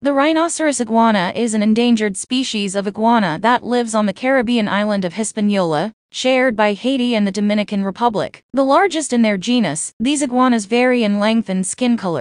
The rhinoceros iguana is an endangered species of iguana that lives on the Caribbean island of Hispaniola, shared by Haiti and the Dominican Republic. The largest in their genus, these iguanas vary in length and skin color.